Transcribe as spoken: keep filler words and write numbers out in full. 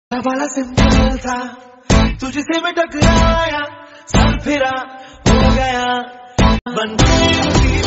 बड़ा सिंपल था, तुझसे मैं टकराया, सर फिरा हो गया बन गई